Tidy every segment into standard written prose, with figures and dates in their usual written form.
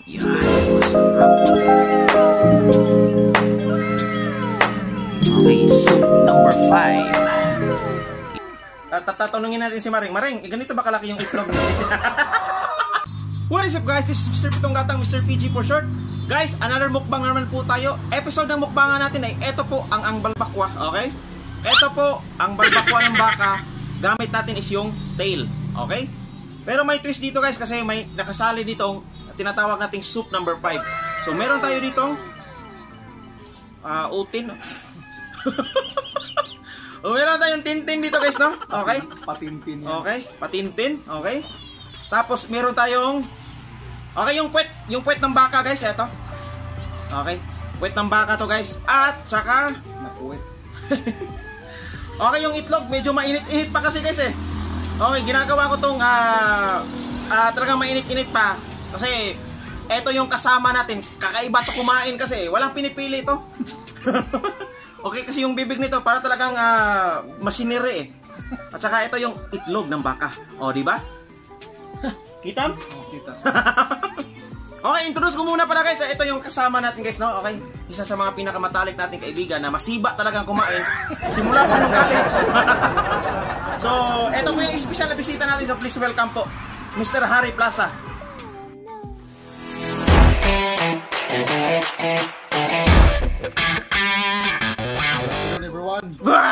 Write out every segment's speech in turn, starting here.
Yan, masarap. Okay, soup number 5. Tatanungin natin si Maring. Maring, ganito ba kalaki yung itlog? What is up guys? This is Mr. Pitong Gatang, Mr. PG for short. Guys, another mukbang naman po tayo. Episode ng mukbangan natin ay ito po ang balbakwa, okay? Ito po ang balbakwa ng baka. Gamit natin is yung tail, okay? Pero may twist dito guys kasi may nakasali dito tinatawag nating soup number 5. So meron tayo ditong utin. Meron tayong tintin dito guys, no? Okay? Patintin yan. Okay, patintin, okay? Tapos meron tayong yung puwet ng baka guys, eto. Okay, puwet ng baka to guys. At saka Nakuwet. okay, yung itlog medyo mainit-init pa kasi guys eh. Okay, ginagawa ko tong talagang mainit-init pa kasi eto yung kasama natin. Kakaiba to kumain kasi walang pinipili to. Okay, kasi yung bibig nito para talagang masinire eh. At saka ito yung itlog ng baka. O, di ba? Kita? Oh, kita. Okay, introduce ko muna pala guys. Ito yung kasama natin guys, no? Okay. Isa sa mga pinakamatalik nating kaibigan na masiba talagang kumain simula pa nung college. So, ito po yung special na bisita natin. So, please welcome po Mr. Harry Plaza. Hello everyone.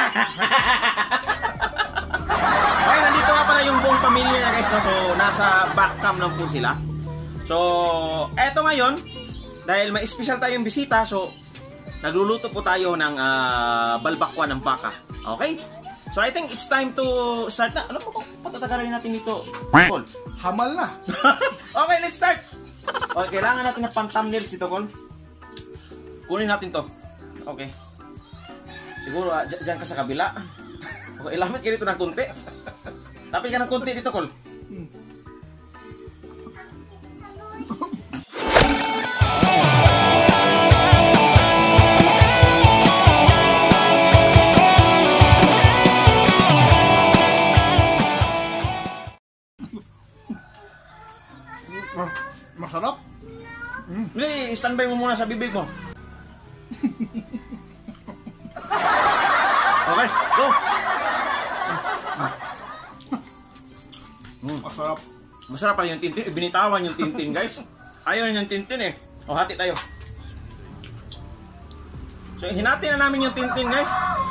Okay, nandito nga pala yung buong pamilya niya guys, no? So, nasa back cam lang po sila. So, eto ngayon, dahil may special tayong bisita, so, nagluluto po tayo ng balbakwa ng baka. Okay? So, I think it's time to start na. Alam mo po, patatagalin natin dito. Col. Hamal na. Okay, let's start! Okay, kailangan natin ng pang-thumbnails dito, Col. Kunin natin to. Okay. Siguro, dyan ka sa kabila. Okay, ilamit ka dito ng kunti. Tapos ka ng kunti dito, Col. Masarap. Hindi, standby mo muna sa bibig mo. Okay, go! Masarap. Masarap pala yung tintin. Binitawan yung tintin, guys. Ayaw yung tintin eh. O, hati tayo. So, hinati na namin yung tintin, guys.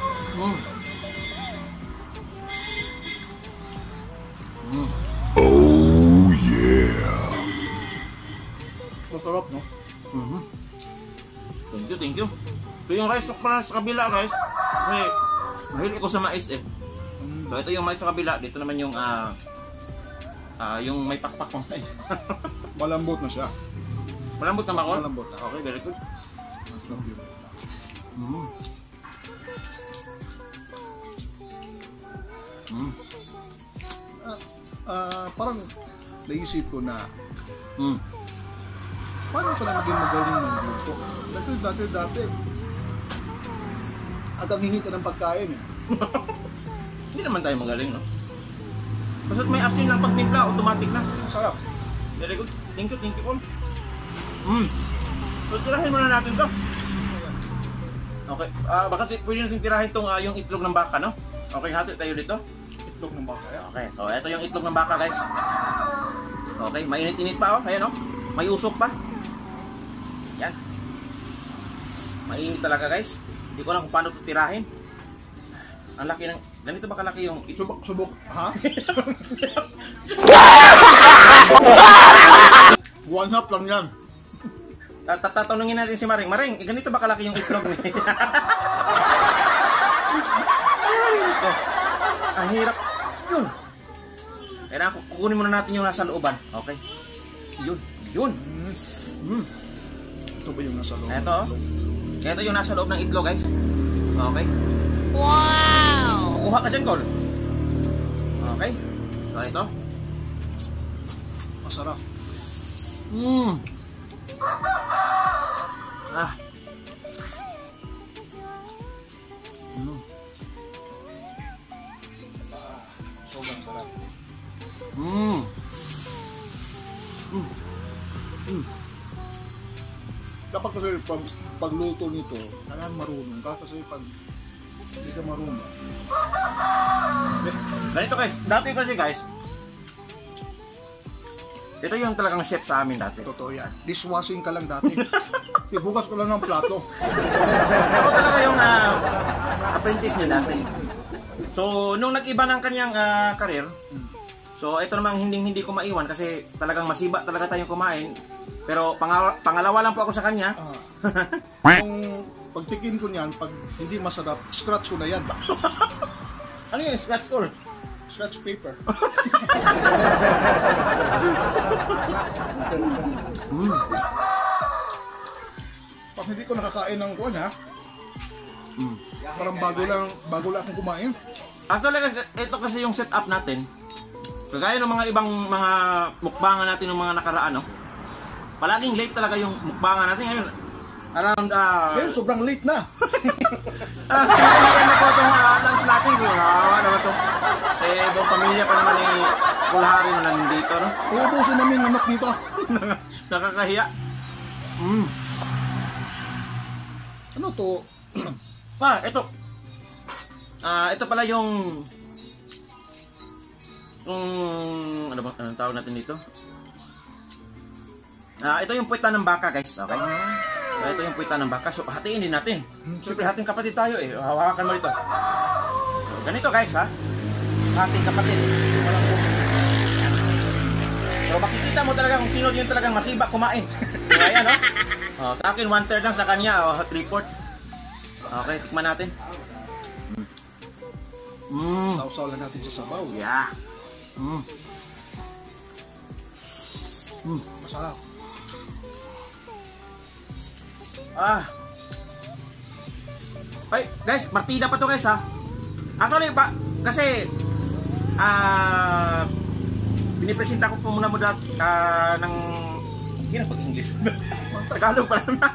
Oh yeah. Masarap, no? Thank you. So, yung rice pala sa kabila, guys. Kasi, mahilig ko sa mais eh. So, ito yung mais sa kabila. Dito naman yung, yung may pakpak ng mais. Malambot na siya. Malambot na ba, Col? Malambot na. Okay, very good. Masarap yun. Parang naisip ko na paano pala naging magaling ng grupo? Kasi dati at ang hingi ka ng pagkain eh. Hindi naman tayo magaling, no? Basta't may asin lang pagtimpla, automatic na. Masarap. Very good. Thank you, Paul. So, tirahin muna natin to. Okay, baka pwede natin tirahin tong yung itlog ng baka, no? Okay, hati tayo dito. Itlog ng baka yan. Okay, so ito yung itlog ng baka, guys. Okay, mainit-init pa, oh. Ayan, oh. May usok pa. Yan. Mainit talaga, guys. Hindi ko alam kung paano ito tirahin. Ang laki ng... Ganito ba kalaki yung... Subok. Ha? One half lang yan. Tatanungin natin si Maring. Maring, ganito ba kalaki yung itlog niya? Ang hirap. Yun. Kailangan kukunin muna natin yung nasa looban. Okay. Yun. Ito ba yung nasa loob? Ito yung nasa loob ng itlog, guys. Okay. Wow! Kukuha ka dyan, Col. Okay. So, ito. Masarap. Sobrang sarap. Kapag kasi pagluto nito, kailangan marunong ka kasi pag hindi ka marunong. Ganito guys, dati kasi guys, ito yung talagang chef sa amin dati. Totoo yan. Dishwashing ka lang dati. Ibukas ko lang ng plato. Ako talaga yung apprentice niya dati. So, nung nag-iba ng kanyang career, so ito namang hindi ko maiwan kasi talagang masiba talaga tayong kumain. Pero pangalawa lang po ako sa kanya. Kung pagtikin ko niyan, pag hindi masarap, scratch ko na yan. Ano yung scratch score? Scratch paper. Pag hindi ko nakakain ng kuwan ha, parang bago lang akong kumain. Actually, ito kasi yung setup natin. Kagaya ng mga ibang mga mukbangan natin ng mga nakaraan, no? Palaging late talaga yung mukbangan natin ngayon. Around, Ngayon, sobrang late na. Kaya na po itong lunch natin. So, hawa naman itong buong pamilya pa naman ni Kulhari na nandito, no? Uubusin namin manok dito. Nakakahiya. Ano to? Ito. Ito pala yung ano ba anong tawag natin dito? Ito yung puwita ng baka, guys. Okay? So, ito yung puwita ng baka. So, hatiin din natin. Siyempre, hating kapatid tayo eh. Hawakan mo dito. So, ganito, guys, ha? Hating kapatid. So, makikita mo talaga kung sino yung talagang masiba kumain. So, ayan, no? Sa akin, 1/3 lang. Sa kanya, 3/4. Okay, tikman natin. Sausaw lang natin sa sabaw. Yeah. Masarap. Ay, guys, partida pa to, guys, ha. Actually, kasi binipresenta ko po muna ng hindi na pag-English. Tagalog pa lang.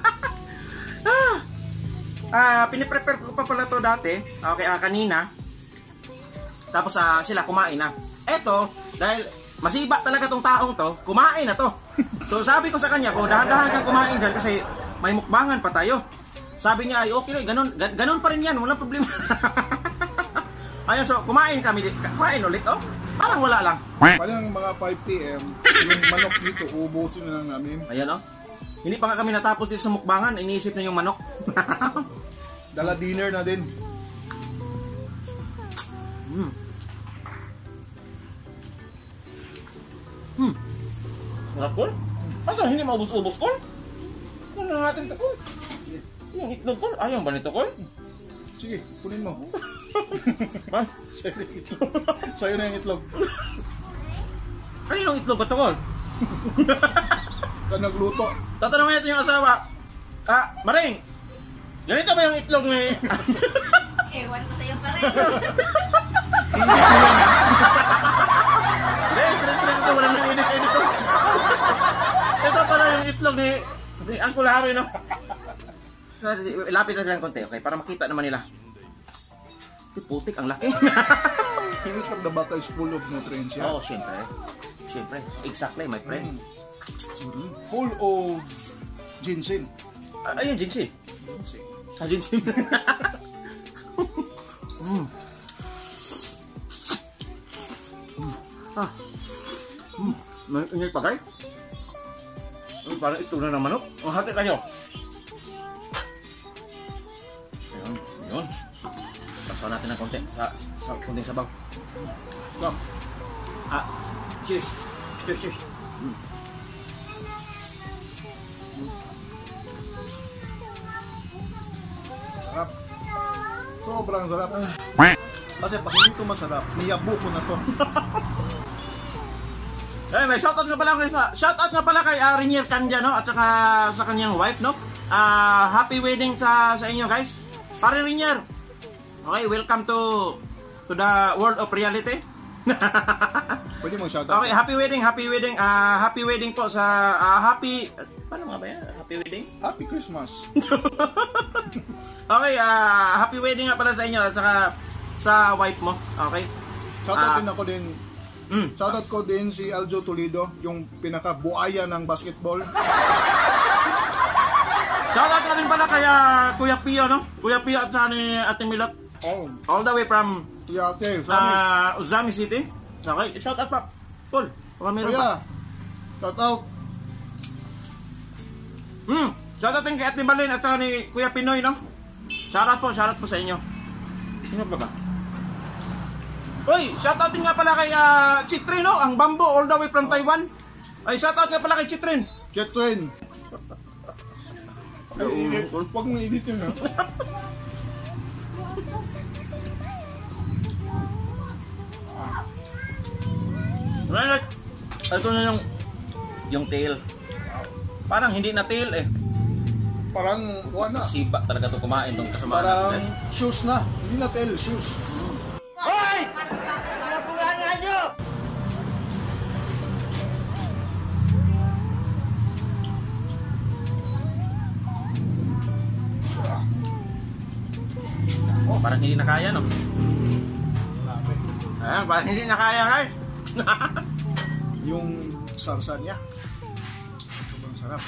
Piniprepare ko pa pala to dati. Okay, kanina. Tapos sila kumain na. Eto, dahil masiba talaga tong taong to, kumain na to. So sabi ko sa kanya, dahan-dahan kang kumain dyan kasi may mukbangan pa tayo. Sabi niya, ay okay, ganun pa rin yan, walang problema. Ayun, so kumain ulit, oh. Parang wala lang. Parang mga 5 PM, yung manok dito, ubusin na lang namin. Ayan, oh. Hindi pa nga kami natapos dito sa mukbangan, iniisip na yung manok. Dala dinner na din. Sarap, Kol? Asa, hindi maubos-ubos, Kol? Kung na natin ito, Kol? Yung itlog, Kol? Ayaw ba nito, Kol? Sige, kunin mo. Ha? Sa'yo na yung itlog. Kaninong itlog ba ito, Kol? Ka nagluto. Tatanungin natin yung asawa. Maring, ganito ba yung itlog ni... Ewan ko sa'yo pa rin. Hindi, stress ito. Wala nang edit-edit to. Ito pala yung itlog ni Uncle Harry, no? Lapit natin ng konti, okay? Para makita naman nila. Putik, ang laki. Yung itlog na baka is full of nutrients yan. Oo, siyempre. Siyempre. Exactly, my friend. Full of ginseng. Ayun, ginseng. Ginseng. May pagay? Parang ito na ng manok. Hati kayo. Ayun, yun. Pasaw natin ng konti. Sa konting sabaw. So, cheers. Cheers. Sarap. Sobrang sarap. Kasi pag hindi ito masarap, niyabo ko na to. May shoutout nga pala guys, shoutout nga pala kay Rinier Canja, no? At saka sa kanyang wife, no? Happy wedding sa inyo guys. Pare Rinier. Okay, welcome to the world of reality. Pwede mong shoutout. Okay, happy wedding. Happy wedding po sa paano nga ba yan? Happy wedding? Happy Christmas. Okay, happy wedding nga pala sa inyo at saka sa wife mo. Okay? Shoutout din ako din. Shoutout ko din si Aljo Toledo, yung pinaka-buaya ng basketball. Shoutout ka rin pala kay Kuya Pio, no? Kuya Pio at saka ni Ate Milot. Oh, All the way from yeah, okay. Sorry. Uzami City. Okay, shoutout pa. Paul, baka meron pa. Kuya, shout out. Shoutout din kay Ate Balin at saka ni Kuya Pinoy, no? Shoutout po sa inyo. Sino pa ba? Uy, shoutout din nga pala kay Chitrin, no? Ang Bambo, all the way from Taiwan. Ay, shoutout nga pala kay Chitrin. Ketrin. Huwag mo edit yun, ha? Right. Ito na yung tail. Parang hindi na tail eh. Parang, kuha na. Siba talaga ito kumain itong kasama Parang natin. shoes na. Hindi na tail, shoes. Hoy! Napulangan nyo! Oh, parang hindi na kaya, no? Ayan, parang hindi na kaya, guys. Yung sarsa niya. Sobrang sarap.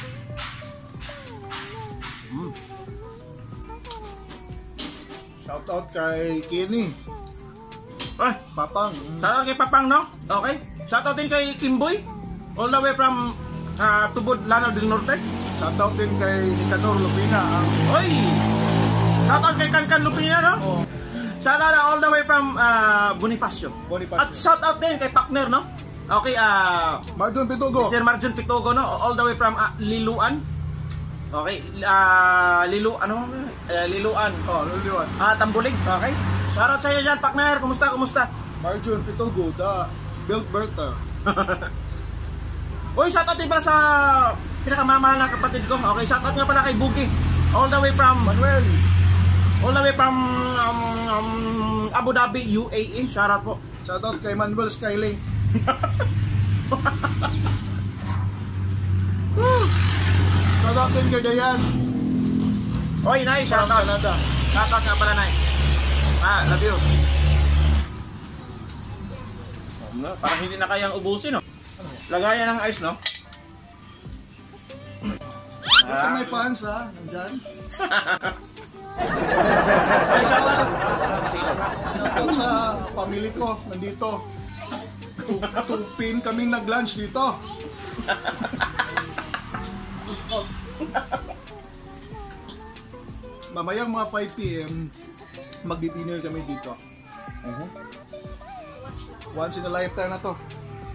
Shout out kay Kenny. Ay, Papang. shoutout kay Papang, no? Okay. Shoutout din kay Kimboy. All the way from Tubod, Lanao del Norte. Shout out din kay Nicanor Lupina. Ang Oy! Shoutout kay Kankan Lupina, no? oh, Shoutout all the way from Bonifacio. Bonifacio. At shoutout din kay partner, no? Okay, Marjon Pitugo. Sir Marjon Pitogo, no? All the way from Liluan. Okay, Liluan. Oh, luluan. Tambulig, okay? Shoutout sa iyo dyan, partner. Kumusta? Marjon Pitugo, the Built Bertha. Uy, shoutout din pala sa pinakamamahal na kapatid ko. Okay, shoutout nga pala kay Bugi. All the way from Manuel. All the way from Abu Dhabi, UAE. Shoutout po. Shout out kay Manuel Skylink. Shout out din kay Dayan. Oy, Nay, From shoutout. Canada. Shoutout nga pala, Nay. Love you. Parang hindi na kayang ubusin, no? Lagayan ng ice, no? Ito may fans, ha? Nandyan. Ay, shoutout sa... Sige. Shout out sa family ko. Nandito. Tupin kaming nag-lunch dito. Mamayang mga 5 PM, mag-dinner kami dito. Once in a lifetime na to.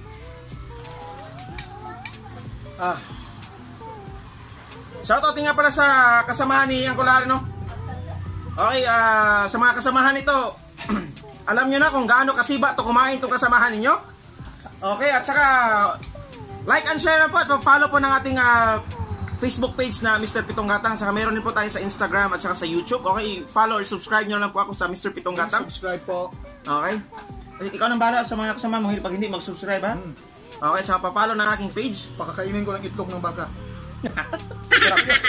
Shoutout din nga pala sa kasamahan ni Uncle Harry, no? Okay, sa mga kasamahan nito, alam nyo na kung gaano kasiba to kumain itong kasamahan ninyo. Okay, at saka like and share na po at follow po ng ating Facebook page na Mr. Pitong Gatang. Saka meron din po tayo sa Instagram at saka sa YouTube. Okay, follow or subscribe nyo lang po ako sa Mr. Pitong Gatang. Subscribe po. Okay? Ikaw nang bahala sa mga kasama mo pag hindi mag-subscribe, ha? Okay, saka pa-follow ng aking page. Pakakainin ko ng itlog ng baka. Sarap yun.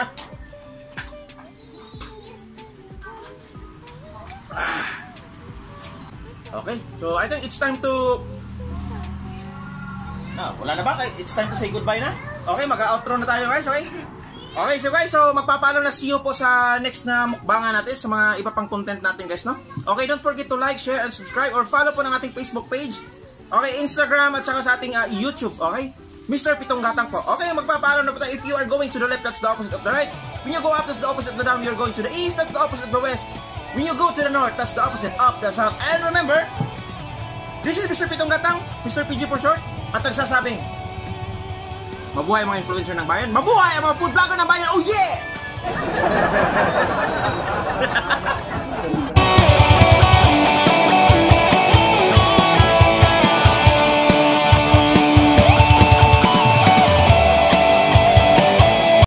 Okay, so I think it's time to... wala na ba? It's time to say goodbye na? Okay, mag-outro na tayo, guys, okay? Okay, so guys, so magpapalo na see you po sa next na mukbangan natin, sa mga iba pang content natin, guys, no? Okay, don't forget to like, share, and subscribe, or follow po ng ating Facebook page. Okay, Instagram, at saka sa ating YouTube, okay? Mr. Pitong Gatang po. Okay, magpapalo na po tayo. If you are going to the left, that's the opposite of the right. When you go up, that's the opposite of the down. You're going to the east, that's the opposite of the west. When you go to the north, that's the opposite of the south. And remember, this is Mr. Pitong Gatang, Mr. PG for short, at nagsasabing, mabuhay ang mga influencer ng bayan, mabuhay ang mga food vlogger ng bayan, oh yeah!